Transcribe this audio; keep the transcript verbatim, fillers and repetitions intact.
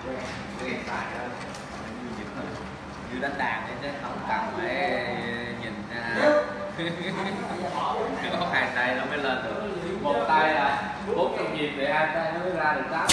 cái hiện tại đó như đánh đàn ấy chứ không cần phải nhìn có hai tay nó mới lên được, một tay là bốn trong nhịp thì hai tay nó mới ra được tám